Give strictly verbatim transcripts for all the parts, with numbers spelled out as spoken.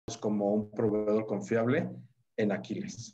como un proveedor confiable en Aquiles.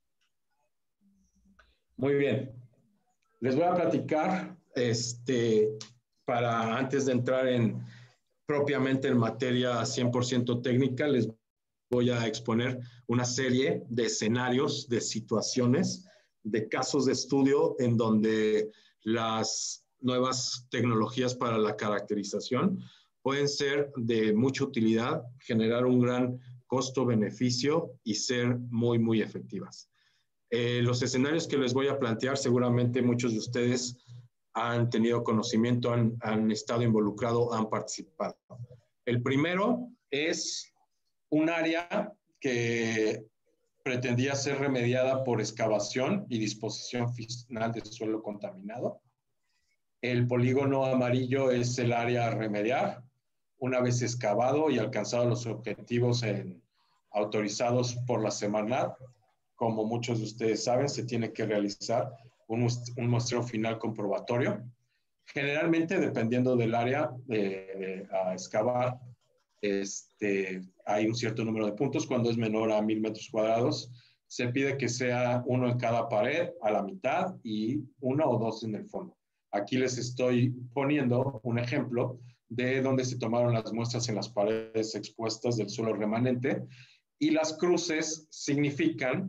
Muy bien. Les voy a platicar, este, para antes de entrar en propiamente en materia cien por ciento técnica, les voy a exponer una serie de escenarios, de situaciones, de casos de estudio en donde las nuevas tecnologías para la caracterización pueden ser de mucha utilidad, generar un gran costo-beneficio y ser muy, muy efectivas. Eh, los escenarios que les voy a plantear, seguramente muchos de ustedes han tenido conocimiento, han, han estado involucrados, han participado. El primero es un área que pretendía ser remediada por excavación y disposición final de suelo contaminado. El polígono amarillo es el área a remediar. Una vez excavado y alcanzado los objetivos en, autorizados por la Semarnat, como muchos de ustedes saben, se tiene que realizar un, un muestreo final comprobatorio. Generalmente, dependiendo del área eh, a excavar, este, hay un cierto número de puntos. Cuando es menor a mil metros cuadrados, se pide que sea uno en cada pared, a la mitad, y uno o dos en el fondo. Aquí les estoy poniendo un ejemplo de donde se tomaron las muestras en las paredes expuestas del suelo remanente, y las cruces significan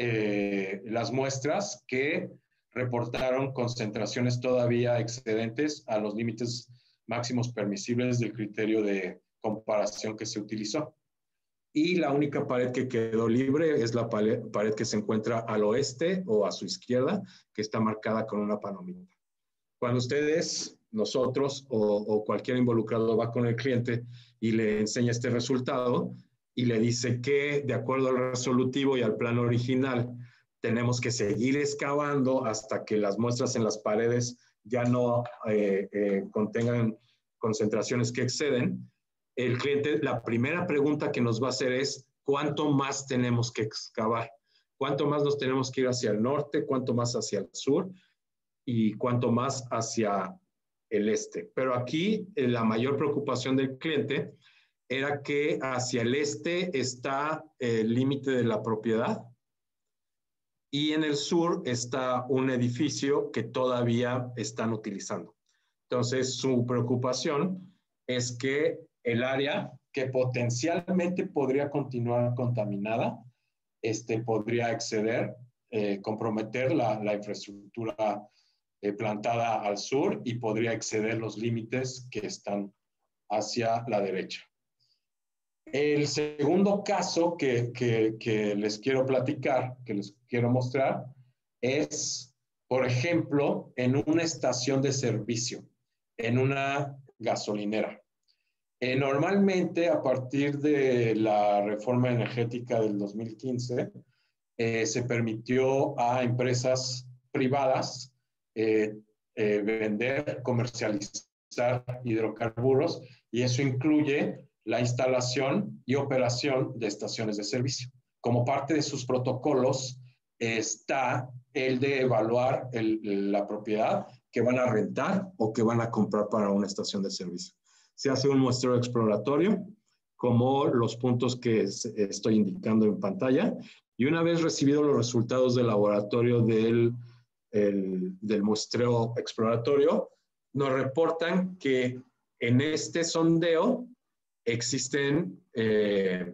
eh, las muestras que reportaron concentraciones todavía excedentes a los límites máximos permisibles del criterio de comparación que se utilizó. Y la única pared que quedó libre es la pared, pared que se encuentra al oeste o a su izquierda, que está marcada con una palomita. Cuando ustedes, nosotros o, o cualquier involucrado va con el cliente y le enseña este resultado y le dice que de acuerdo al resolutivo y al plano original tenemos que seguir excavando hasta que las muestras en las paredes ya no eh, eh, contengan concentraciones que exceden, el cliente, la primera pregunta que nos va a hacer es ¿cuánto más tenemos que excavar? ¿Cuánto más nos tenemos que ir hacia el norte? ¿Cuánto más hacia el sur? ¿Y cuánto más hacia el este? Pero aquí eh, la mayor preocupación del cliente era que hacia el este está el límite de la propiedad y en el sur está un edificio que todavía están utilizando. Entonces, su preocupación es que el área que potencialmente podría continuar contaminada este, podría exceder, eh, comprometer la, la infraestructura eh, plantada al sur y podría exceder los límites que están hacia la derecha. El segundo caso que, que, que les quiero platicar, que les quiero mostrar, es, por ejemplo, en una estación de servicio, en una gasolinera. Eh, normalmente, a partir de la reforma energética del dos mil quince, eh, se permitió a empresas privadas eh, eh, vender, comercializar hidrocarburos, y eso incluye la instalación y operación de estaciones de servicio. Como parte de sus protocolos eh, está el de evaluar el, la propiedad que van a rentar o que van a comprar para una estación de servicio. Se hace un muestreo exploratorio, como los puntos que estoy indicando en pantalla, y una vez recibidos los resultados del laboratorio del, el, del muestreo exploratorio, nos reportan que en este sondeo existen eh,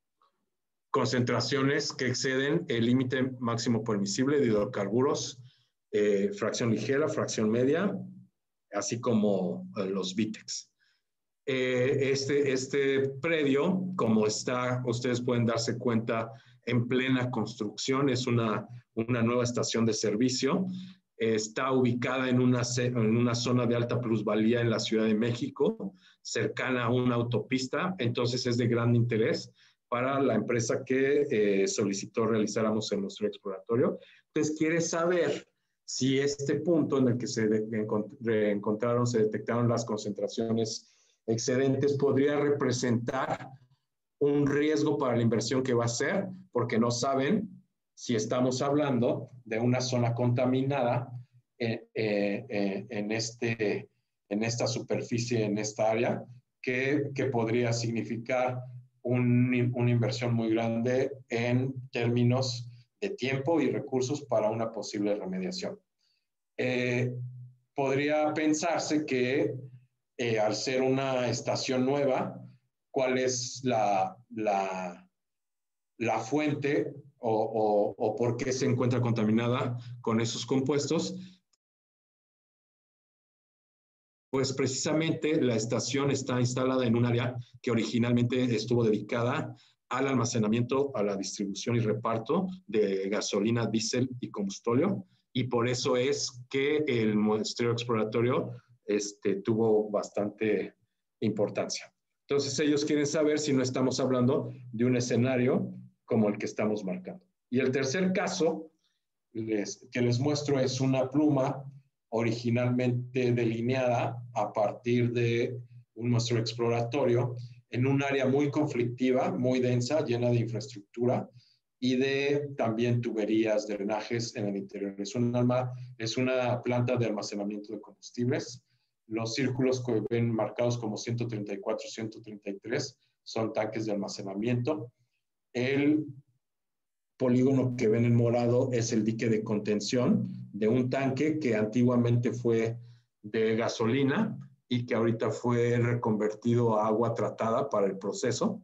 concentraciones que exceden el límite máximo permisible de hidrocarburos, eh, fracción ligera, fracción media, así como eh, los VITEX. Eh, este, este predio, como está, ustedes pueden darse cuenta, en plena construcción, es una, una nueva estación de servicio. Eh, está ubicada en una, en una zona de alta plusvalía en la Ciudad de México, cercana a una autopista, entonces es de gran interés para la empresa que eh, solicitó realizáramos el muestreo exploratorio. Entonces, quiere saber si este punto en el que se de, encontraron, se detectaron las concentraciones excedentes podría representar un riesgo para la inversión que va a hacer, porque no saben si estamos hablando de una zona contaminada eh, eh, eh, en, este, en esta superficie, en esta área, que, que podría significar un, una inversión muy grande en términos de tiempo y recursos para una posible remediación. Eh, podría pensarse que eh, al ser una estación nueva, ¿cuál es la, la, la fuente o, o, o por qué se encuentra contaminada con esos compuestos? Pues precisamente la estación está instalada en un área que originalmente estuvo dedicada al almacenamiento, a la distribución y reparto de gasolina, diésel y combustóleo, y por eso es que el muestreo exploratorio este, tuvo bastante importancia. Entonces ellos quieren saber si no estamos hablando de un escenario como el que estamos marcando. Y el tercer caso les, que les muestro es una pluma originalmente delineada a partir de un muestreo exploratorio en un área muy conflictiva, muy densa, llena de infraestructura y de también tuberías, drenajes en el interior. Es, un alma, es una planta de almacenamiento de combustibles. Los círculos que ven marcados como ciento treinta y cuatro, ciento treinta y tres son tanques de almacenamiento. El polígono que ven en morado es el dique de contención de un tanque que antiguamente fue de gasolina y que ahorita fue reconvertido a agua tratada para el proceso.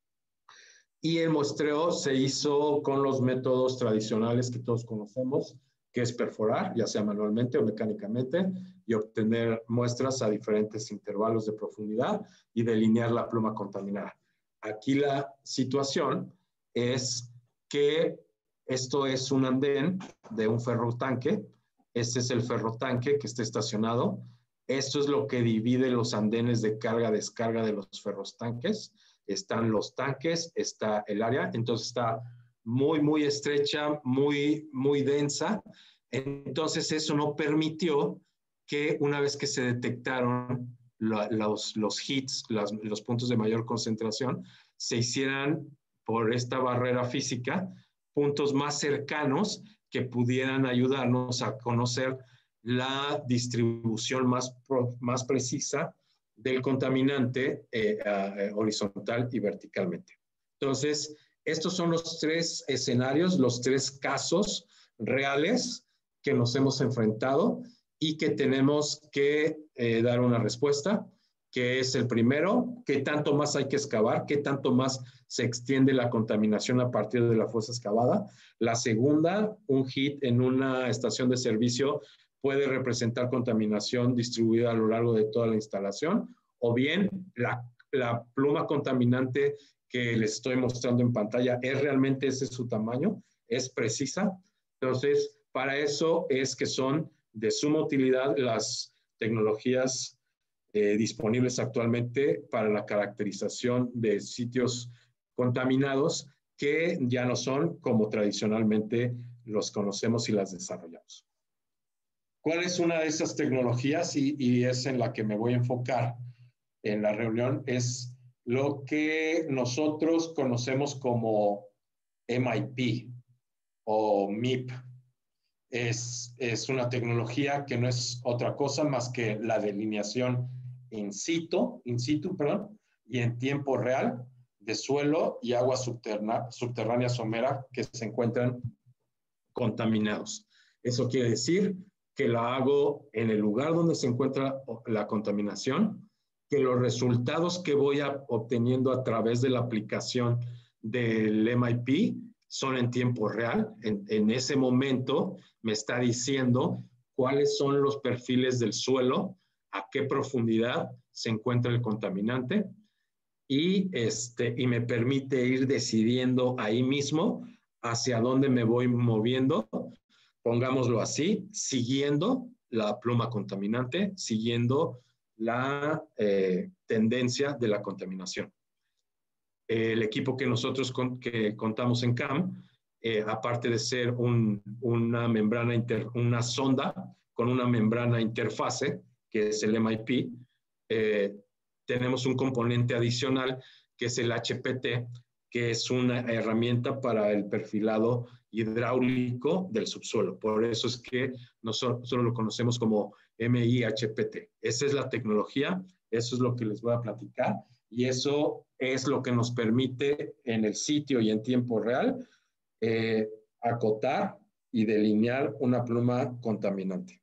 Y el muestreo se hizo con los métodos tradicionales que todos conocemos, que es perforar, ya sea manualmente o mecánicamente, y obtener muestras a diferentes intervalos de profundidad y delinear la pluma contaminada. Aquí la situación es que esto es un andén de un ferrotanque. Este es el ferrotanque que está estacionado. Esto es lo que divide los andenes de carga-descarga de los ferrotanques. Están los tanques, está el área, entonces está muy, muy estrecha, muy, muy densa. Entonces eso no permitió que una vez que se detectaron lo, los, los hits, los, los puntos de mayor concentración, se hicieran por esta barrera física puntos más cercanos que pudieran ayudarnos a conocer la distribución más, pro, más precisa del contaminante eh, eh, horizontal y verticalmente. Entonces, estos son los tres escenarios, los tres casos reales que nos hemos enfrentado y que tenemos que eh, dar una respuesta, que es el primero, qué tanto más hay que excavar, qué tanto más se extiende la contaminación a partir de la fosa excavada. La segunda, un hit en una estación de servicio puede representar contaminación distribuida a lo largo de toda la instalación, o bien la, la pluma contaminante que les estoy mostrando en pantalla es realmente ese su tamaño, es precisa. Entonces, para eso es que son de suma utilidad las tecnologías eh, disponibles actualmente para la caracterización de sitios contaminados que ya no son como tradicionalmente los conocemos y las desarrollamos. ¿Cuál es una de esas tecnologías? Y, y es en la que me voy a enfocar en la reunión, es lo que nosotros conocemos como M I P o M I P. Es, es una tecnología que no es otra cosa más que la delineación in situ, in situ, perdón, y en tiempo real de suelo y agua subterránea, subterránea somera que se encuentran contaminados. Eso quiere decir que la hago en el lugar donde se encuentra la contaminación, que los resultados que voy a, obteniendo a través de la aplicación del M I P son en tiempo real. En, en ese momento me está diciendo cuáles son los perfiles del suelo, a qué profundidad se encuentra el contaminante y, este, y me permite ir decidiendo ahí mismo hacia dónde me voy moviendo, pongámoslo así, siguiendo la pluma contaminante, siguiendo la eh, tendencia de la contaminación. El equipo que nosotros con, que contamos en C A M, eh, aparte de ser un, una membrana, inter, una sonda con una membrana interfase, que es el M I P, eh, tenemos un componente adicional que es el H P T, que es una herramienta para el perfilado hidráulico del subsuelo. Por eso es que nosotros lo conocemos como M I H P T. Esa es la tecnología, eso es lo que les voy a platicar. Y eso es lo que nos permite en el sitio y en tiempo real eh, acotar y delinear una pluma contaminante.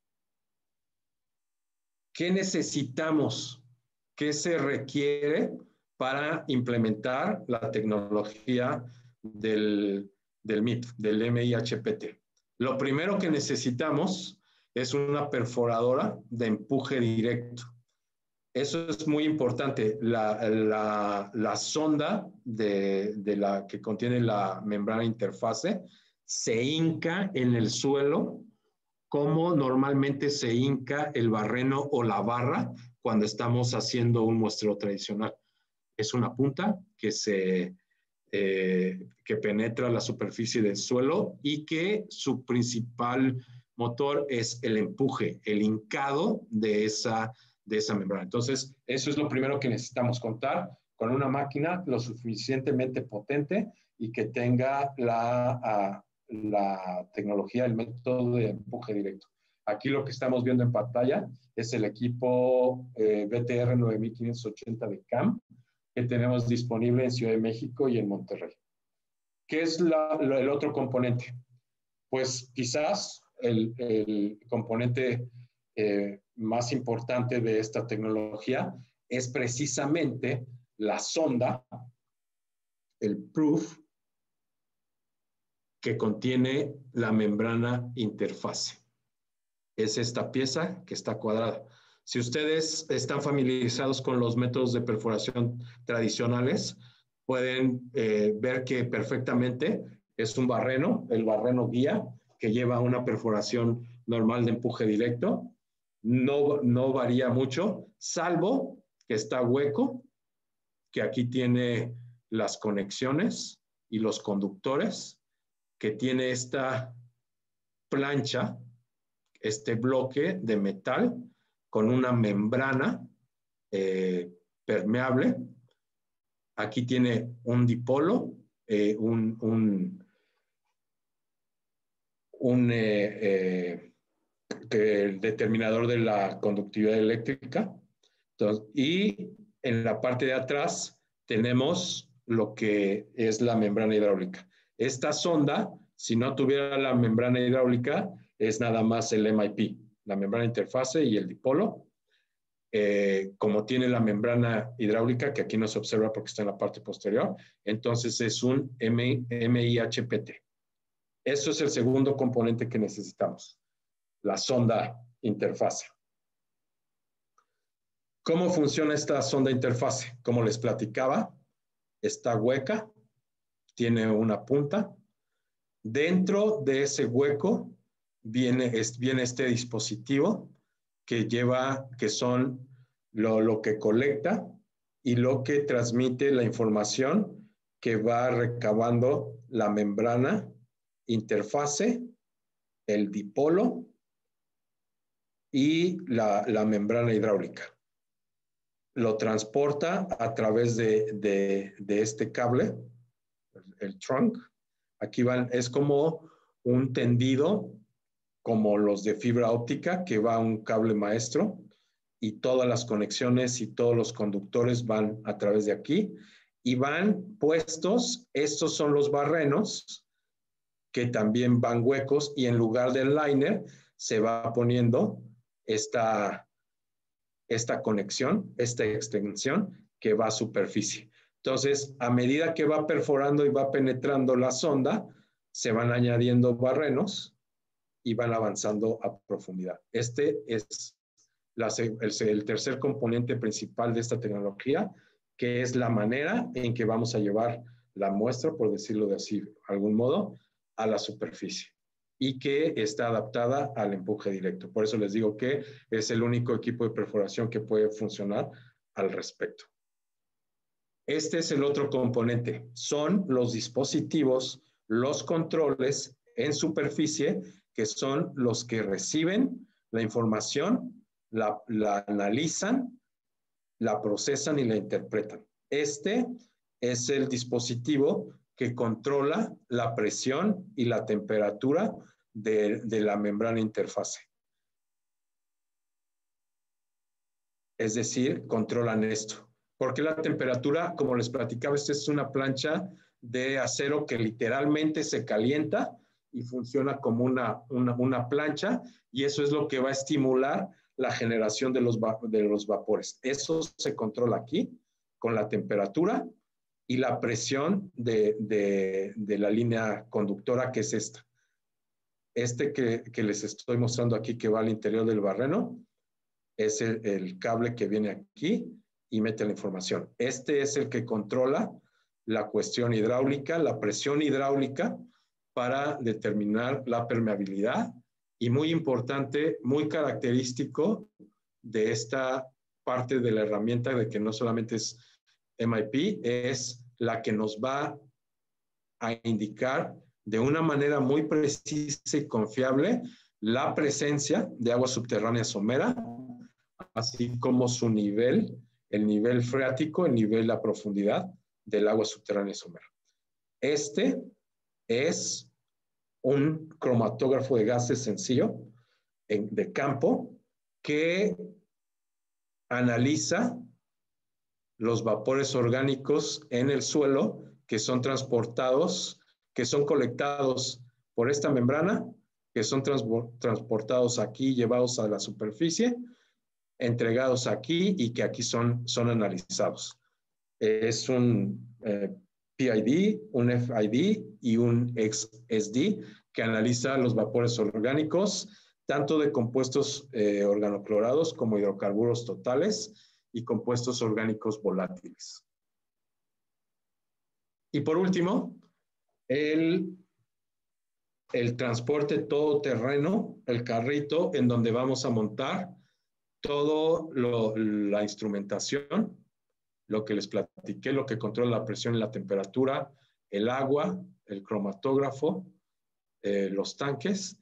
¿Qué necesitamos? ¿Qué se requiere para implementar la tecnología del, del M I P, del M I H P T? Lo primero que necesitamos es una perforadora de empuje directo. Eso es muy importante. La, la, la sonda de, de la que contiene la membrana interfase se hinca en el suelo como normalmente se hinca el barreno o la barra cuando estamos haciendo un muestreo tradicional. Es una punta que, se, eh, que penetra la superficie del suelo y que su principal motor es el empuje, el hincado de esa, de esa membrana. Entonces, eso es lo primero que necesitamos, contar con una máquina lo suficientemente potente y que tenga la... Uh, la tecnología, el método de empuje directo. Aquí lo que estamos viendo en pantalla es el equipo eh, B T R nueve mil quinientos ochenta de C A M que tenemos disponible en Ciudad de México y en Monterrey. ¿Qué es la, lo, el otro componente? Pues quizás el, el componente eh, más importante de esta tecnología es precisamente la sonda, el proof, que contiene la membrana interfase. Es esta pieza que está cuadrada. Si ustedes están familiarizados con los métodos de perforación tradicionales, pueden eh, ver que perfectamente es un barreno, el barreno guía, que lleva una perforación normal de empuje directo. No, no varía mucho, salvo que está hueco, que aquí tiene las conexiones y los conductores, que tiene esta plancha, este bloque de metal con una membrana eh, permeable. Aquí tiene un dipolo, eh, un, un, un eh, eh, el determinador de la conductividad eléctrica. Entonces, y en la parte de atrás tenemos lo que es la membrana hidráulica. Esta sonda, si no tuviera la membrana hidráulica, es nada más el M I P, la membrana interfase y el dipolo. Eh, como tiene la membrana hidráulica, que aquí no se observa porque está en la parte posterior, entonces es un M I H P T. Eso es el segundo componente que necesitamos, la sonda interfase. ¿Cómo funciona esta sonda interfase? Como les platicaba, está hueca, tiene una punta. Dentro de ese hueco viene, es, viene este dispositivo que lleva, que son lo, lo que colecta y lo que transmite la información que va recabando la membrana interfase, el dipolo y la, la membrana hidráulica. Lo transporta a través de, de, de este cable, el trunk. Aquí van, es como un tendido, como los de fibra óptica, que va un cable maestro y todas las conexiones y todos los conductores van a través de aquí y van puestos, estos son los barrenos, que también van huecos y en lugar del liner se va poniendo esta esta conexión, esta extensión que va a superficie. Entonces, a medida que va perforando y va penetrando la sonda, se van añadiendo barrenos y van avanzando a profundidad. Este es la, el, el tercer componente principal de esta tecnología, que es la manera en que vamos a llevar la muestra, por decirlo de así, de algún modo, a la superficie y que está adaptada al empuje directo. Por eso les digo que es el único equipo de perforación que puede funcionar al respecto. Este es el otro componente. Son los dispositivos, los controles en superficie, que son los que reciben la información, la, la analizan, la procesan y la interpretan. Este es el dispositivo que controla la presión y la temperatura de, de la membrana interfase. Es decir, controlan esto. Porque la temperatura, como les platicaba, esta es una plancha de acero que literalmente se calienta y funciona como una, una, una plancha, y eso es lo que va a estimular la generación de los, de los vapores. Eso se controla aquí con la temperatura y la presión de, de, de la línea conductora, que es esta. Este que, que les estoy mostrando aquí, que va al interior del barreno, es el, el cable que viene aquí y mete la información. Este es el que controla la cuestión hidráulica, la presión hidráulica, para determinar la permeabilidad, y muy importante, muy característico de esta parte de la herramienta, de que no solamente es M I P, es la que nos va a indicar de una manera muy precisa y confiable la presencia de agua subterránea somera, así como su nivel, el nivel freático, el nivel, la profundidad del agua subterránea somera. Este es un cromatógrafo de gases sencillo en, de campo, que analiza los vapores orgánicos en el suelo que son transportados, que son colectados por esta membrana, que son trans, transportados aquí, llevados a la superficie, entregados aquí y que aquí son, son analizados. Es un eh, P I D, un F I D y un X S D que analiza los vapores orgánicos, tanto de compuestos eh, organoclorados como hidrocarburos totales y compuestos orgánicos volátiles. Y por último, el, el transporte todoterreno, el carrito en donde vamos a montar toda la instrumentación, lo que les platiqué, lo que controla la presión y la temperatura, el agua, el cromatógrafo, eh, los tanques,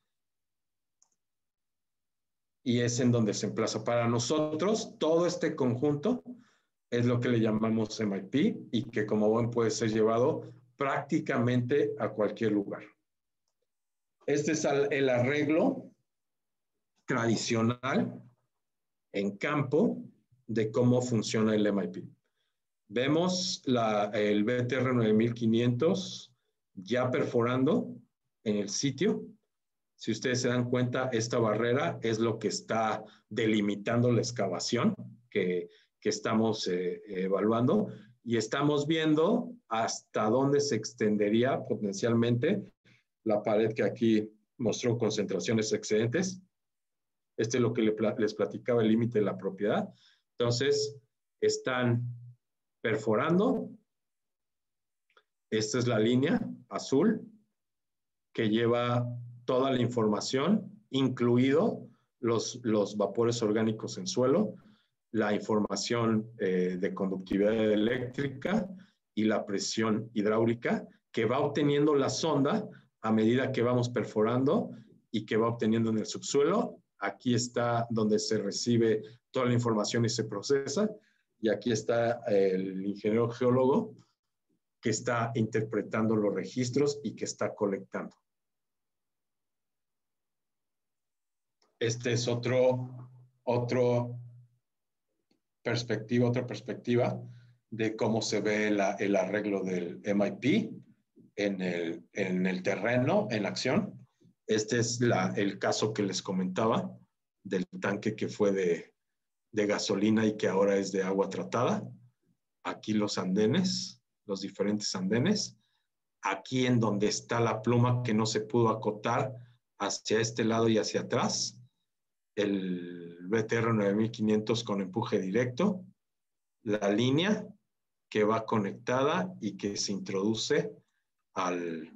y es en donde se emplaza. Para nosotros, todo este conjunto es lo que le llamamos M I P, y que como ven puede ser llevado prácticamente a cualquier lugar. Este es el arreglo tradicional en campo de cómo funciona el M I P. Vemos la, el B T R nueve mil quinientos ya perforando en el sitio. Si ustedes se dan cuenta, esta barrera es lo que está delimitando la excavación que, que estamos eh, evaluando, y estamos viendo hasta dónde se extendería potencialmente la pared que aquí mostró concentraciones excedentes. Este es lo que les platicaba, el límite de la propiedad. Entonces, están perforando. Esta es la línea azul que lleva toda la información, incluido los, los vapores orgánicos en suelo, la información eh, de conductividad eléctrica y la presión hidráulica que va obteniendo la sonda a medida que vamos perforando y que va obteniendo en el subsuelo. Aquí está donde se recibe toda la información y se procesa, y aquí está el ingeniero geólogo que está interpretando los registros y que está colectando. Este es otro, otro perspectiva, otra perspectiva de cómo se ve la, el arreglo del M I P en el, en el terreno, en acción. Este es la, el caso que les comentaba del tanque que fue de, de gasolina y que ahora es de agua tratada. Aquí los andenes, los diferentes andenes. Aquí en donde está la pluma que no se pudo acotar hacia este lado y hacia atrás, el B T R nueve mil quinientos con empuje directo, la línea que va conectada y que se introduce al,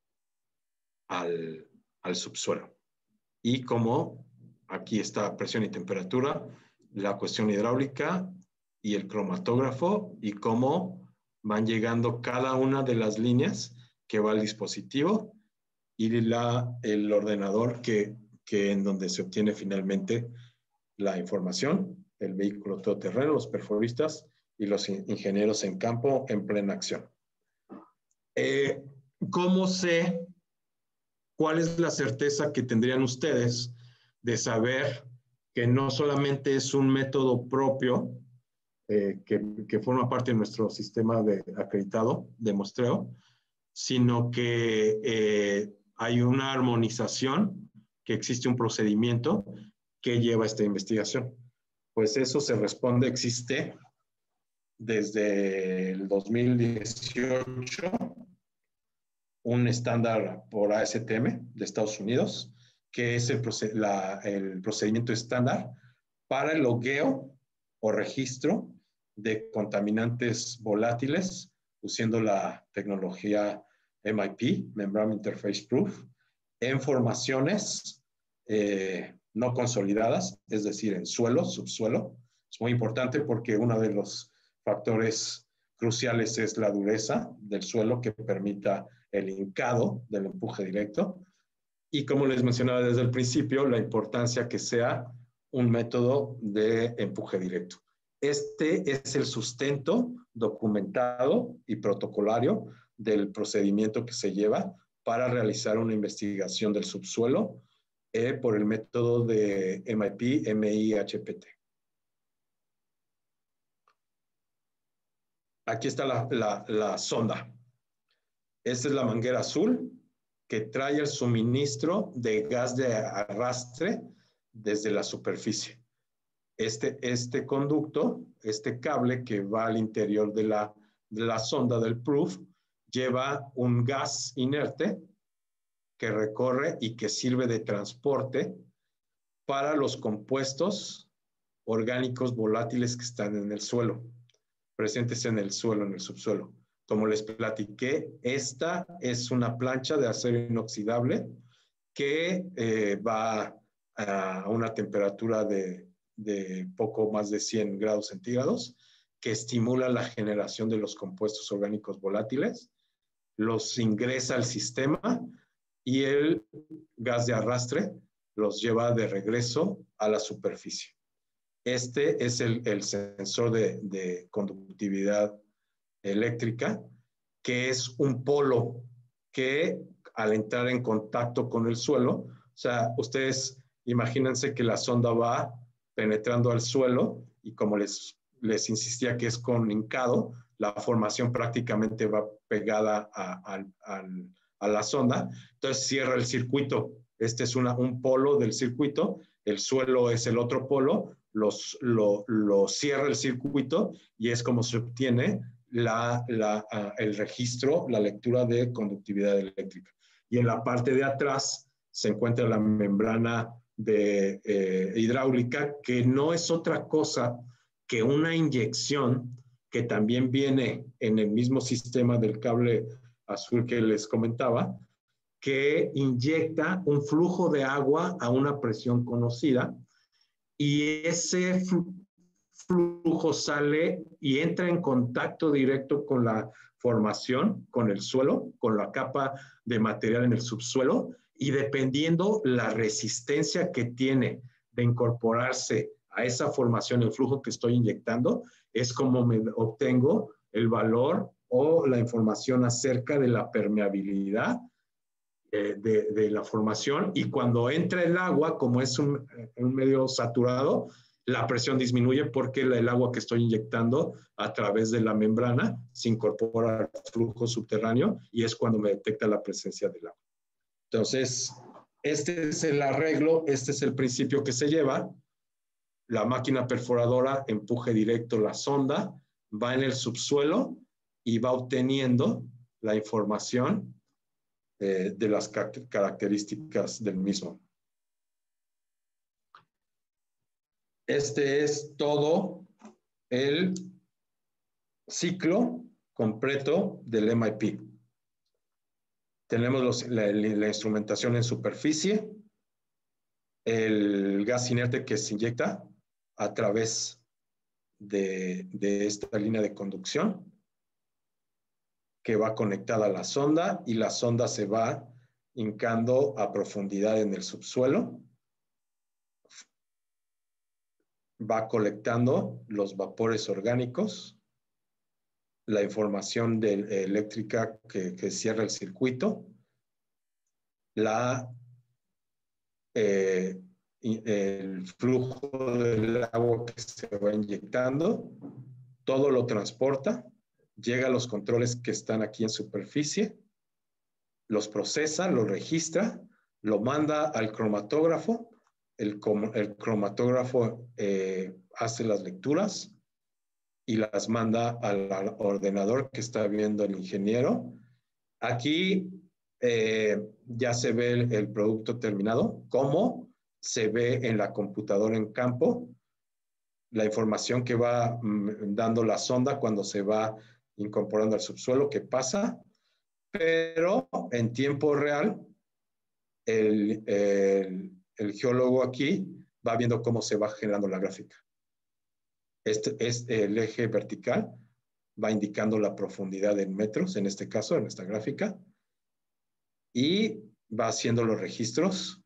al, al subsuelo. Y como aquí está presión y temperatura, la cuestión hidráulica y el cromatógrafo, y cómo van llegando cada una de las líneas que va al dispositivo, y la, el ordenador que, que en donde se obtiene finalmente la información, el vehículo todoterreno, los perforistas y los ingenieros en campo en plena acción. Eh, ¿Cómo sé cuál es la certeza que tendrían ustedes de saber que no solamente es un método propio eh, que, que forma parte de nuestro sistema de acreditado de muestreo, sino que eh, hay una armonización, que existe un procedimiento que lleva esta investigación. Pues eso se responde, existe desde el dos mil dieciocho un estándar por A S T M de Estados Unidos, que es el, proced la, el procedimiento estándar para el logueo o registro de contaminantes volátiles usando la tecnología M I P, Membrane Interface Proof, en formaciones eh, no consolidadas, es decir, en suelo, subsuelo. Es muy importante porque uno de los factores cruciales es la dureza del suelo que permita el hincado del empuje directo. Y como les mencionaba desde el principio, la importancia que sea un método de empuje directo. Este es el sustento documentado y protocolario del procedimiento que se lleva para realizar una investigación del subsuelo eh, por el método de M I P, M I H P T. Aquí está la, la, la sonda. Esta es la manguera azul que trae el suministro de gas de arrastre desde la superficie. Este, este conducto, este cable que va al interior de la, de la sonda del Proof, lleva un gas inerte que recorre y que sirve de transporte para los compuestos orgánicos volátiles que están en el suelo, presentes en el suelo, en el subsuelo. Como les platiqué, esta es una plancha de acero inoxidable que eh, va a una temperatura de, de poco más de cien grados centígrados, que estimula la generación de los compuestos orgánicos volátiles, los ingresa al sistema y el gas de arrastre los lleva de regreso a la superficie. Este es el, el sensor de, de conductividad eléctrica, que es un polo que al entrar en contacto con el suelo, o sea, ustedes imagínense que la sonda va penetrando al suelo y como les, les insistía que es con hincado, la formación prácticamente va pegada a, a, a, a la sonda, entonces cierra el circuito. Este es una, un polo del circuito, el suelo es el otro polo, los, lo, lo cierra el circuito y es como se obtiene la, la, uh, el registro, la lectura de conductividad eléctrica. Y en la parte de atrás se encuentra la membrana de, eh, hidráulica, que no es otra cosa que una inyección que también viene en el mismo sistema del cable azul que les comentaba, que inyecta un flujo de agua a una presión conocida y ese flujo sale y entra en contacto directo con la formación, con el suelo, con la capa de material en el subsuelo, y dependiendo la resistencia que tiene de incorporarse a esa formación, el flujo que estoy inyectando, es como me obtengo el valor o la información acerca de la permeabilidad de, de, de la formación. Y cuando entra el agua, como es un, un medio saturado, la presión disminuye porque el agua que estoy inyectando a través de la membrana se incorpora al flujo subterráneo y es cuando me detecta la presencia del agua. Entonces, este es el arreglo, este es el principio que se lleva. La máquina perforadora empuje directo la sonda, va en el subsuelo y va obteniendo la información eh, de las características del mismo. Este es todo el ciclo completo del M I P. Tenemos los, la, la instrumentación en superficie, el gas inerte que se inyecta a través de, de esta línea de conducción que va conectada a la sonda y la sonda se va hincando a profundidad en el subsuelo. Va colectando los vapores orgánicos, la información de, eh, eléctrica que, que cierra el circuito, la, eh, el flujo del agua que se va inyectando todo lo transporta, llega a los controles que están aquí en superficie, los procesa, los registra, lo manda al cromatógrafo, el, el cromatógrafo eh, hace las lecturas y las manda al, al ordenador que está viendo el ingeniero. Aquí eh, ya se ve el, el producto terminado, cómo se ve en la computadora en campo, la información que va mm, dando la sonda cuando se va incorporando al subsuelo, que pasa, pero en tiempo real, el, el, el geólogo aquí va viendo cómo se va generando la gráfica. Este es el eje vertical, va indicando la profundidad en metros, en este caso, en esta gráfica, y va haciendo los registros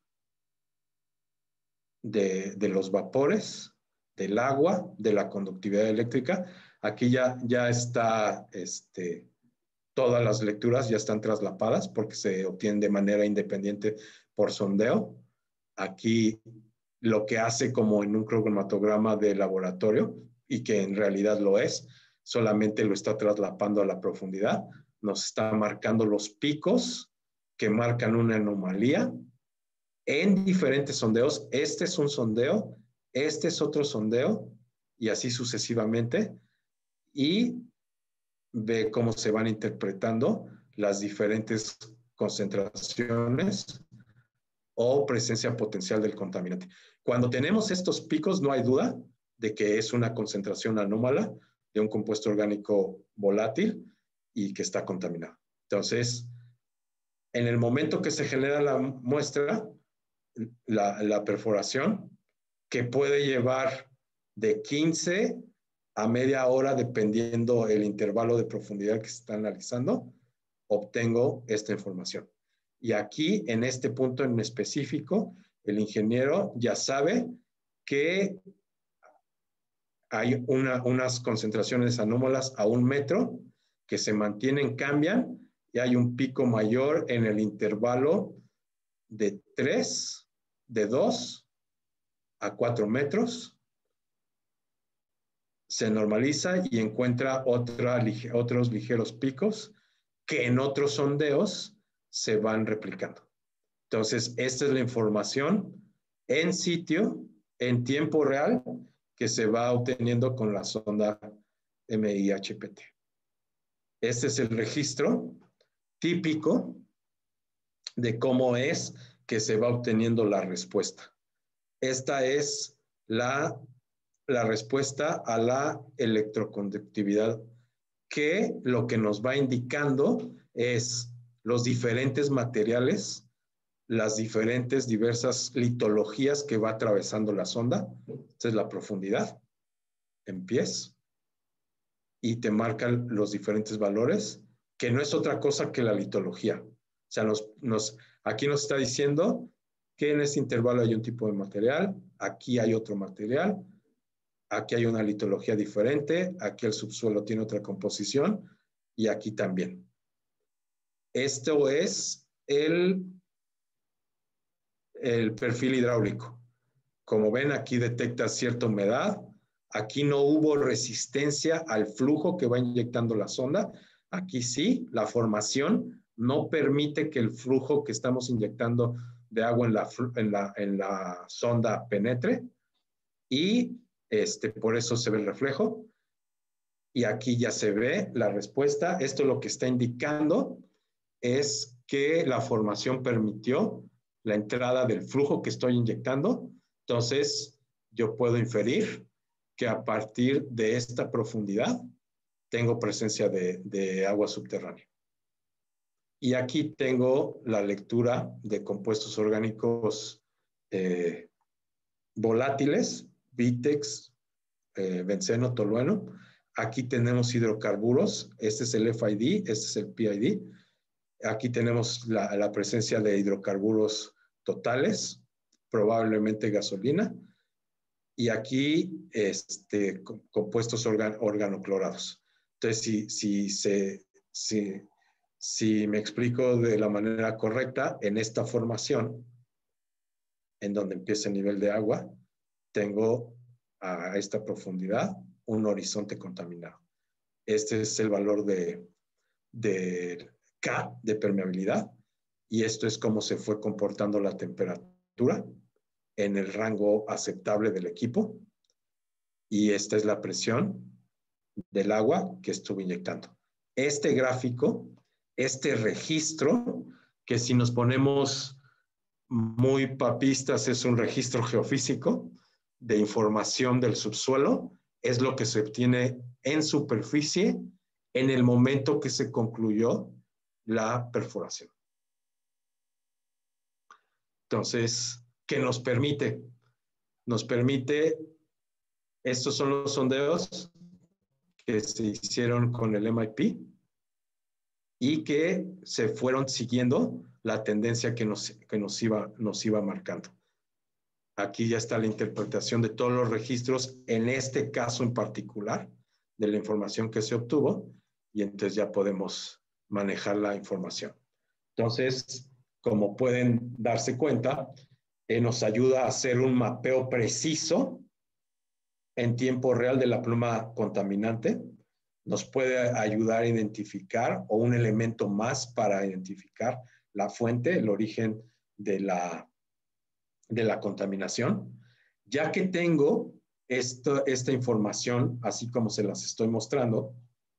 de, de los vapores, del agua, de la conductividad eléctrica. Aquí ya, ya está, este, todas las lecturas ya están traslapadas porque se obtienen de manera independiente por sondeo. Aquí lo que hace como en un cromatograma de laboratorio, y que en realidad lo es, solamente lo está traslapando a la profundidad, nos está marcando los picos que marcan una anomalía en diferentes sondeos. Este es un sondeo, este es otro sondeo, y así sucesivamente, y ve cómo se van interpretando las diferentes concentraciones o presencia potencial del contaminante. Cuando tenemos estos picos, no hay duda de que es una concentración anómala de un compuesto orgánico volátil y que está contaminado. Entonces, en el momento que se genera la muestra, la, la perforación, que puede llevar de quince a media hora, dependiendo el intervalo de profundidad que se está analizando, obtengo esta información. Y aquí, en este punto en específico, el ingeniero ya sabe que hay una, unas concentraciones anómalas a un metro que se mantienen, cambian, y hay un pico mayor en el intervalo de tres, de dos a cuatro metros. Se normaliza y encuentra otra, otros ligeros picos que en otros sondeos se van replicando. Entonces, esta es la información en sitio, en tiempo real, que se va obteniendo con la sonda M I H P T. Este es el registro típico de cómo es que se va obteniendo la respuesta. Esta es la, la respuesta a la electroconductividad, que lo que nos va indicando es los diferentes materiales, las diferentes diversas litologías que va atravesando la sonda. Esta es la profundidad en pies, y te marcan los diferentes valores, que no es otra cosa que la litología. O sea, nos, nos, aquí nos está diciendo que en este intervalo hay un tipo de material, aquí hay otro material, aquí hay una litología diferente, aquí el subsuelo tiene otra composición, y aquí también. Esto es el, el perfil hidráulico. Como ven, aquí detecta cierta humedad. Aquí no hubo resistencia al flujo que va inyectando la sonda. Aquí sí, la formación no permite que el flujo que estamos inyectando de agua en la, en la, en la sonda penetre, y este, por eso se ve el reflejo. Y aquí ya se ve la respuesta. Esto lo que está indicando es que la formación permitió la entrada del flujo que estoy inyectando. Entonces, yo puedo inferir que a partir de esta profundidad tengo presencia de, de agua subterránea. Y aquí tengo la lectura de compuestos orgánicos eh, volátiles, Vitex, eh, benceno, tolueno. Aquí tenemos hidrocarburos. Este es el F I D, este es el P I D. Aquí tenemos la, la presencia de hidrocarburos totales, probablemente gasolina. Y aquí este, compuestos organ, organoclorados. Entonces, si, si, se, si, si me explico de la manera correcta, en esta formación, en donde empieza el nivel de agua, tengo a esta profundidad un horizonte contaminado. Este es el valor de, de K de permeabilidad y esto es cómo se fue comportando la temperatura en el rango aceptable del equipo y esta es la presión del agua que estuve inyectando. Este gráfico, este registro, que si nos ponemos muy papistas es un registro geofísico de información del subsuelo, es lo que se obtiene en superficie en el momento que se concluyó la perforación. Entonces, ¿qué nos permite? Nos permite, estos son los sondeos que se hicieron con el M I P y que se fueron siguiendo la tendencia que nos, que nos, iba, nos iba marcando. Aquí ya está la interpretación de todos los registros, en este caso en particular, de la información que se obtuvo, y entonces ya podemos manejar la información. Entonces, como pueden darse cuenta, eh, nos ayuda a hacer un mapeo preciso en tiempo real de la pluma contaminante, nos puede ayudar a identificar, o un elemento más para identificar la fuente, el origen de la, de la contaminación. Ya que tengo esto, esta información, así como se las estoy mostrando,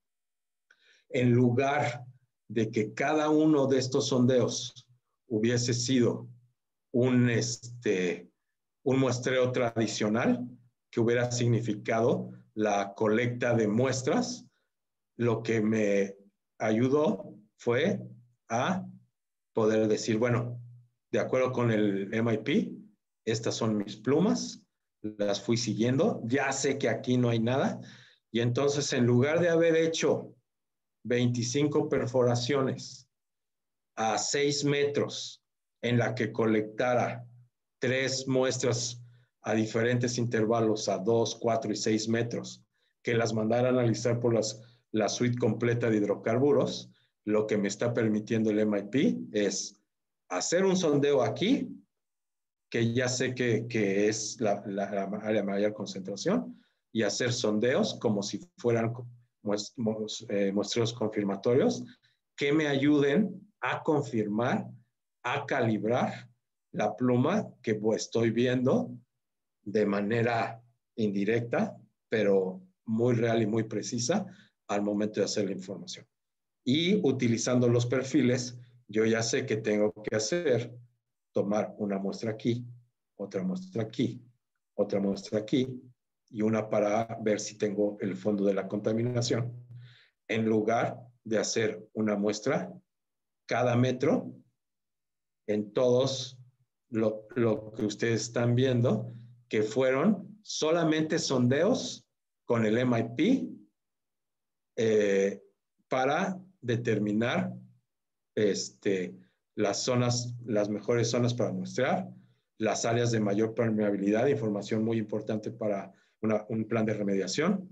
en lugar de que cada uno de estos sondeos hubiese sido un, este, un muestreo tradicional que hubiera significado la colecta de muestras, lo que me ayudó fue a poder decir, bueno, de acuerdo con el M I P, estas son mis plumas, las fui siguiendo, ya sé que aquí no hay nada, y entonces en lugar de haber hecho veinticinco perforaciones a seis metros en la que colectara tres muestras a diferentes intervalos a dos, cuatro y seis metros, que las mandara a analizar por las, la suite completa de hidrocarburos, lo que me está permitiendo el M I P es hacer un sondeo aquí, que ya sé que, que es la, la, la área de mayor concentración, y hacer sondeos como si fueran muestreos confirmatorios que me ayuden a confirmar, a calibrar la pluma que pues, estoy viendo de manera indirecta, pero muy real y muy precisa al momento de hacer la información. Y utilizando los perfiles, yo ya sé que tengo que hacer, tomar una muestra aquí, otra muestra aquí, otra muestra aquí, y una para ver si tengo el fondo de la contaminación, en lugar de hacer una muestra cada metro en todos lo, lo que ustedes están viendo, que fueron solamente sondeos con el M I P eh, para determinar este, las zonas, las mejores zonas para muestrear, las áreas de mayor permeabilidad, información muy importante para una, un plan de remediación,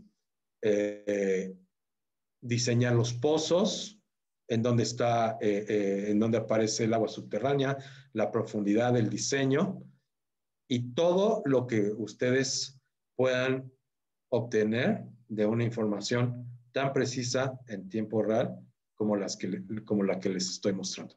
eh, diseñar los pozos, en donde está, eh, eh, en donde aparece el agua subterránea, la profundidad del diseño y todo lo que ustedes puedan obtener de una información tan precisa en tiempo real como, las que, como la que les estoy mostrando.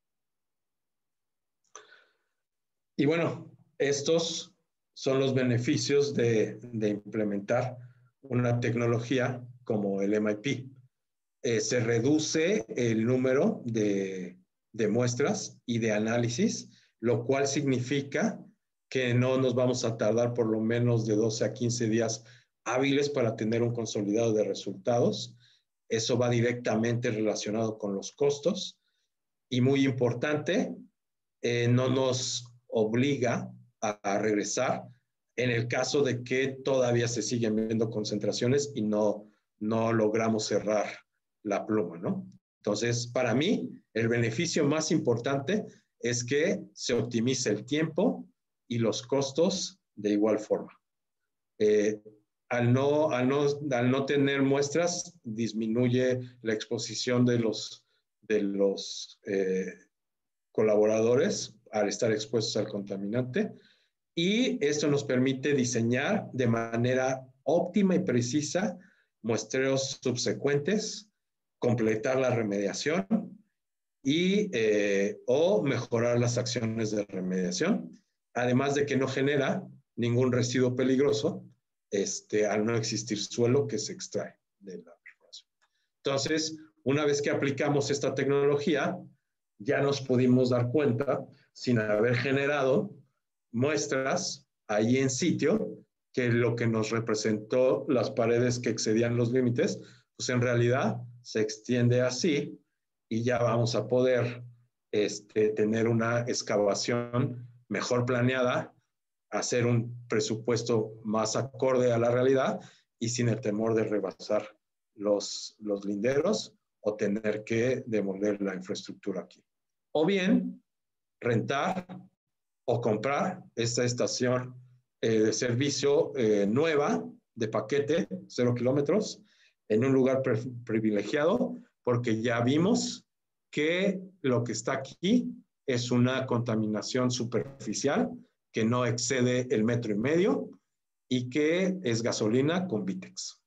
Y bueno, estos son los beneficios de, de implementar una tecnología como el M I P. Eh, se reduce el número de, de muestras y de análisis, lo cual significa que no nos vamos a tardar por lo menos de doce a quince días hábiles para tener un consolidado de resultados. Eso va directamente relacionado con los costos y muy importante, eh, no nos obliga a, a regresar en el caso de que todavía se siguen viendo concentraciones y no, no logramos cerrar la pluma, ¿no? Entonces, para mí, el beneficio más importante es que se optimice el tiempo y los costos de igual forma. Eh, al, no, al, no, al no tener muestras, disminuye la exposición de los, de los eh, colaboradores al estar expuestos al contaminante y esto nos permite diseñar de manera óptima y precisa, muestreos subsecuentes, completar la remediación y eh, o mejorar las acciones de remediación, además de que no genera ningún residuo peligroso este, al no existir suelo que se extrae de la perforación. Entonces, una vez que aplicamos esta tecnología, ya nos pudimos dar cuenta, sin haber generado muestras ahí en sitio, que lo que nos representó las paredes que excedían los límites, pues en realidad se extiende así y ya vamos a poder este, tener una excavación mejor planeada, hacer un presupuesto más acorde a la realidad y sin el temor de rebasar los, los linderos o tener que demoler la infraestructura aquí. O bien, rentar o comprar esta estación eh, de servicio eh, nueva, de paquete, cero kilómetros, en un lugar privilegiado, porque ya vimos que lo que está aquí es una contaminación superficial que no excede el metro y medio y que es gasolina con Vitex.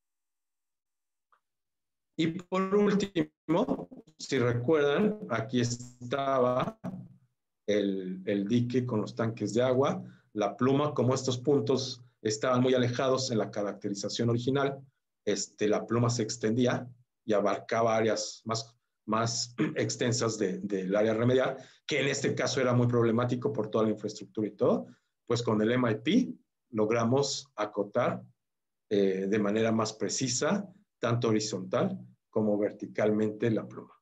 Y por último, si recuerdan, aquí estaba el, el dique con los tanques de agua, la pluma, como estos puntos estaban muy alejados en la caracterización original, este, la pluma se extendía y abarcaba áreas más, más extensas de, del área remedial, que en este caso era muy problemático por toda la infraestructura y todo, pues con el M I P logramos acotar eh, de manera más precisa, tanto horizontal como verticalmente la pluma.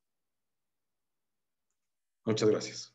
Muchas gracias.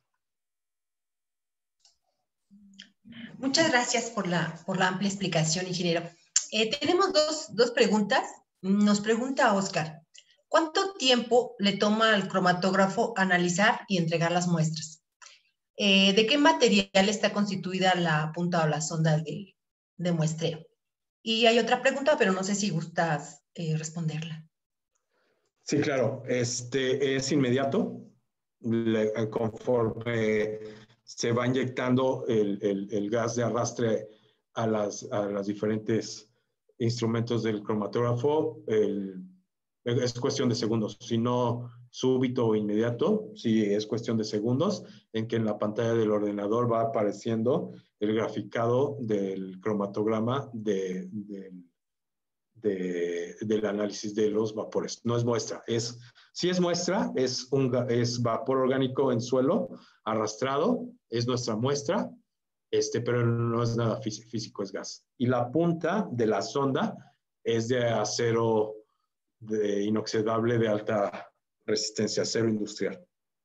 Muchas gracias por la, por la amplia explicación, ingeniero. Eh, tenemos dos, dos preguntas. Nos pregunta Oscar, ¿cuánto tiempo le toma al cromatógrafo analizar y entregar las muestras? Eh, ¿De qué material está constituida la punta o la sonda de, de muestreo? Y hay otra pregunta, pero no sé si gustas eh, responderla. Sí, claro. Este es inmediato. Le, conforme se va inyectando el, el, el gas de arrastre a las, a las diferentes instrumentos del cromatógrafo, el, es cuestión de segundos. Si no súbito o inmediato, sí es cuestión de segundos, en que en la pantalla del ordenador va apareciendo el graficado del cromatograma de, de, de, del análisis de los vapores. No es muestra, es, sí es muestra, es, un, es vapor orgánico en suelo arrastrado, es nuestra muestra, este, pero no es nada físico, es gas. Y la punta de la sonda es de acero de inoxidable de alta resistencia, acero industrial.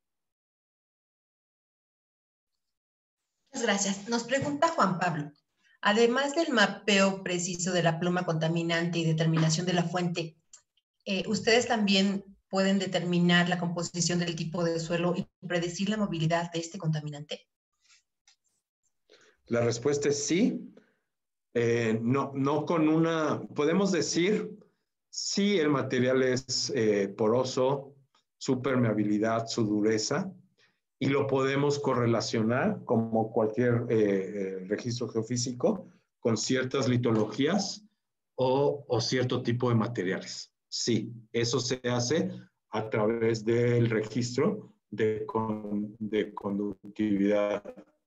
Muchas gracias. Nos pregunta Juan Pablo, además del mapeo preciso de la pluma contaminante y determinación de la fuente, eh, ¿ustedes también pueden determinar la composición del tipo de suelo y predecir la movilidad de este contaminante? La respuesta es sí. Eh, no, no con una, podemos decir si el material es eh, poroso, su permeabilidad, su dureza, y lo podemos correlacionar como cualquier eh, eh, registro geofísico con ciertas litologías o, o cierto tipo de materiales. Sí, eso se hace a través del registro de, con, de conductividad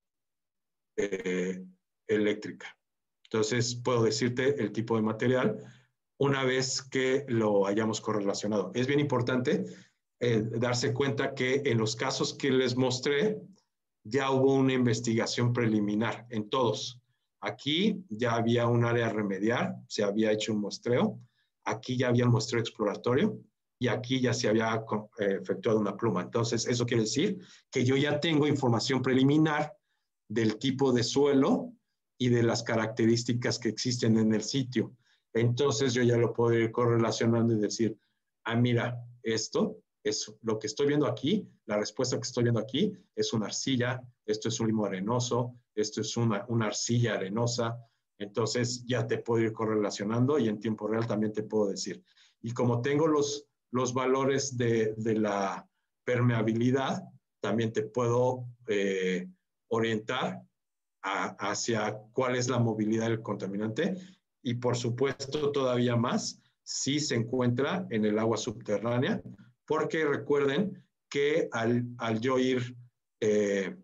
eh, eléctrica. Entonces, puedo decirte el tipo de material una vez que lo hayamos correlacionado. Es bien importante eh, darse cuenta que en los casos que les mostré, ya hubo una investigación preliminar en todos. Aquí ya había un área remedial, se había hecho un muestreo, aquí ya había un muestreo exploratorio y aquí ya se había eh, efectuado una pluma. Entonces, eso quiere decir que yo ya tengo información preliminar del tipo de suelo y de las características que existen en el sitio. Entonces yo ya lo puedo ir correlacionando y decir, ah, mira, esto es lo que estoy viendo aquí, la respuesta que estoy viendo aquí es una arcilla, esto es un limo arenoso, esto es una, una arcilla arenosa. Entonces ya te puedo ir correlacionando y en tiempo real también te puedo decir. Y como tengo los, los valores de, de la permeabilidad, también te puedo eh, orientar a, hacia cuál es la movilidad del contaminante y por supuesto todavía más si se encuentra en el agua subterránea, porque recuerden que al, al yo ir eh,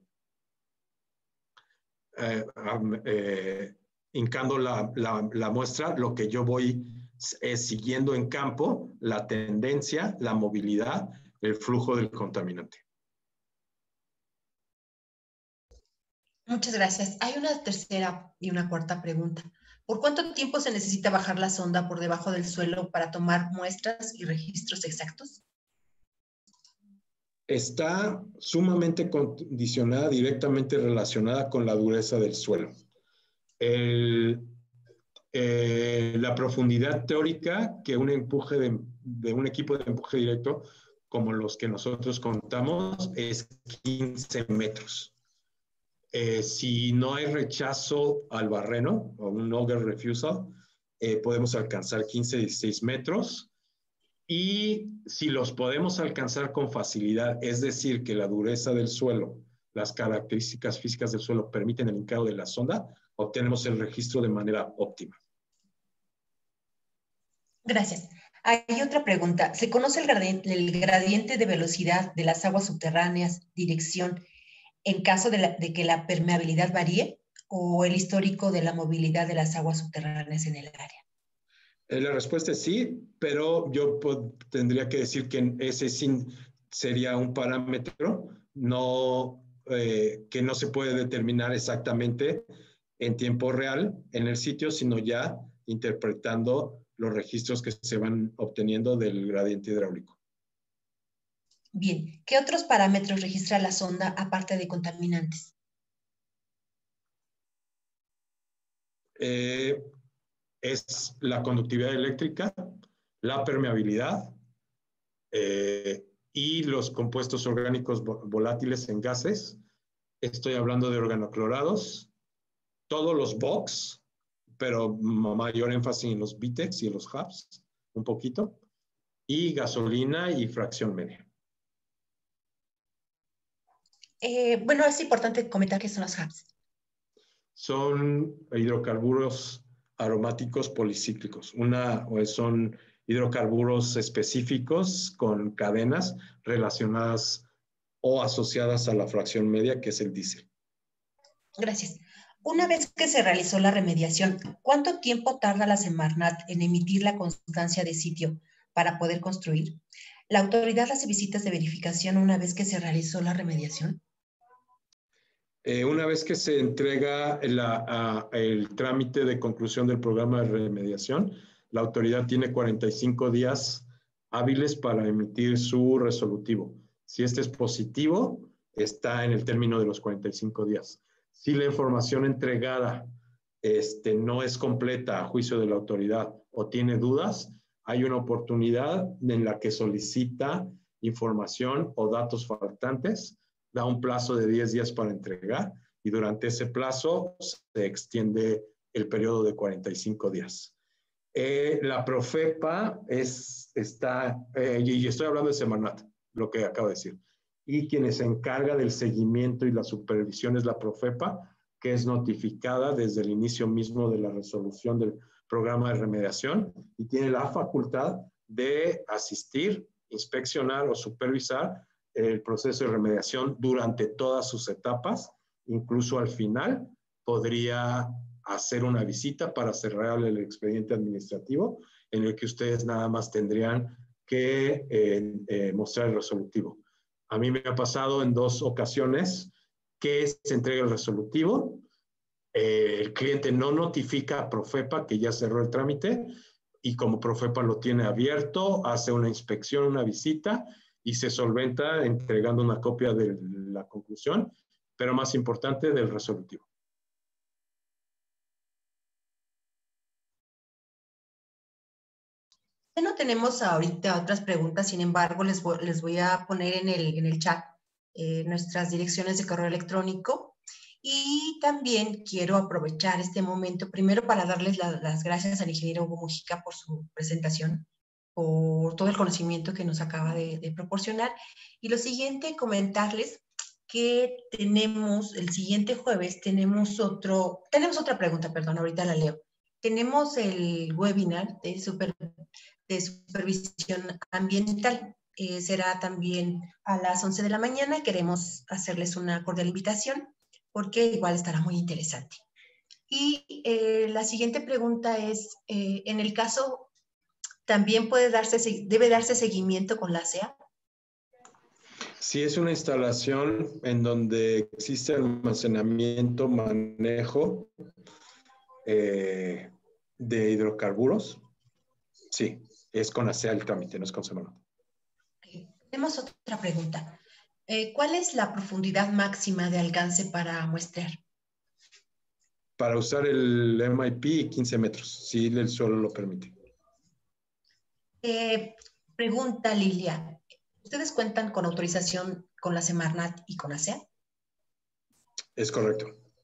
eh, eh, hincando la, la, la muestra, lo que yo voy es siguiendo en campo la tendencia, la movilidad, el flujo del contaminante. Muchas gracias. Hay una tercera y una cuarta pregunta. ¿Por cuánto tiempo se necesita bajar la sonda por debajo del suelo para tomar muestras y registros exactos? Está sumamente condicionada, directamente relacionada con la dureza del suelo. El, eh, la profundidad teórica que un empuje de, de un equipo de empuje directo, como los que nosotros contamos, es quince metros. Eh, si no hay rechazo al barreno o un no-get refusal, eh, podemos alcanzar quince, dieciséis metros. Y si los podemos alcanzar con facilidad, es decir, que la dureza del suelo, las características físicas del suelo permiten el hincado de la sonda, obtenemos el registro de manera óptima. Gracias. Hay otra pregunta. ¿Se conoce el gradiente, el gradiente de velocidad de las aguas subterráneas, dirección, en caso de, la, de que la permeabilidad varíe, o el histórico de la movilidad de las aguas subterráneas en el área? Eh, la respuesta es sí, pero yo tendría que decir que ese sí sería un parámetro no, eh, que no se puede determinar exactamente en tiempo real en el sitio, sino ya interpretando los registros que se van obteniendo del gradiente hidráulico. Bien, ¿qué otros parámetros registra la sonda aparte de contaminantes? Eh, es la conductividad eléctrica, la permeabilidad eh, y los compuestos orgánicos volátiles en gases. Estoy hablando de organoclorados, todos los B O X, pero mayor énfasis en los B T E X y en los H A P S, un poquito, y gasolina y fracción media. Eh, bueno, es importante comentar qué son los H A P S. Son hidrocarburos aromáticos policíclicos. Una, son hidrocarburos específicos con cadenas relacionadas o asociadas a la fracción media, que es el diésel. Gracias. Una vez que se realizó la remediación, ¿cuánto tiempo tarda la Semarnat en emitir la constancia de sitio para poder construir? ¿La autoridad hace visitas de verificación una vez que se realizó la remediación? Eh, una vez que se entrega la, a, el trámite de conclusión del programa de remediación, la autoridad tiene cuarenta y cinco días hábiles para emitir su resolutivo. Si este es positivo, está en el término de los cuarenta y cinco días. Si la información entregada este, no es completa a juicio de la autoridad o tiene dudas, hay una oportunidad en la que solicita información o datos faltantes, da un plazo de diez días para entregar y durante ese plazo se extiende el periodo de cuarenta y cinco días. Eh, la Profepa es, está, eh, y estoy hablando de Semarnat, lo que acabo de decir, y quien se encarga del seguimiento y la supervisión es la Profepa, que es notificada desde el inicio mismo de la resolución del programa de remediación y tiene la facultad de asistir, inspeccionar o supervisar el proceso de remediación durante todas sus etapas, incluso al final podría hacer una visita para cerrar el expediente administrativo en el que ustedes nada más tendrían que eh, eh, mostrar el resolutivo. A mí me ha pasado en dos ocasiones que se entrega el resolutivo, eh, el cliente no notifica a Profepa que ya cerró el trámite y como Profepa lo tiene abierto, hace una inspección, una visita y se solventa entregando una copia de la conclusión, pero más importante, del resolutivo. No tenemos ahorita otras preguntas, sin embargo, les voy, les voy a poner en el, en el chat eh, nuestras direcciones de correo electrónico y también quiero aprovechar este momento primero para darles la, las gracias al ingeniero Hugo Mujica por su presentación, por todo el conocimiento que nos acaba de, de proporcionar. Y lo siguiente, comentarles que tenemos, el siguiente jueves tenemos otro, tenemos otra pregunta, perdón, ahorita la leo. tenemos el webinar de, super, de supervisión ambiental. Eh, será también a las once de la mañana y queremos hacerles una cordial invitación porque igual estará muy interesante. Y eh, la siguiente pregunta es, eh, en el caso, ¿también puede darse, debe darse seguimiento con la C E A? Sí, es una instalación en donde existe almacenamiento, manejo eh, de hidrocarburos. Sí, es con A C E A el trámite, no es con Semarnat. Okay. Tenemos otra pregunta. Eh, ¿Cuál es la profundidad máxima de alcance para muestrear? Para usar el M I P, quince metros, si el suelo lo permite. Eh, pregunta Lilia. ¿Ustedes cuentan con autorización con la Semarnat y con A C E A? Es correcto.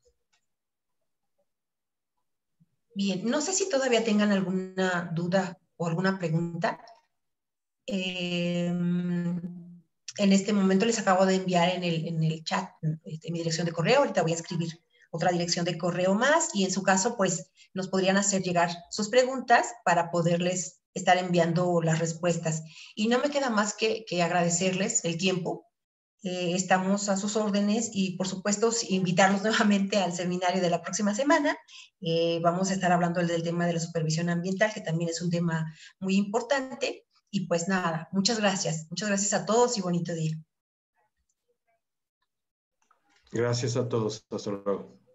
Bien, no sé si todavía tengan alguna duda o alguna pregunta. Eh, en este momento les acabo de enviar en el, en el chat este, mi dirección de correo. Ahorita voy a escribir otra dirección de correo más y en su caso, pues, nos podrían hacer llegar sus preguntas para poderles estar enviando las respuestas. Y no me queda más que, que agradecerles el tiempo. Eh, estamos a sus órdenes y, por supuesto, invitarlos nuevamente al seminario de la próxima semana. Eh, vamos a estar hablando del tema de la supervisión ambiental, que también es un tema muy importante. Y pues nada, muchas gracias. Muchas gracias a todos y bonito día. Gracias a todos. Hasta luego.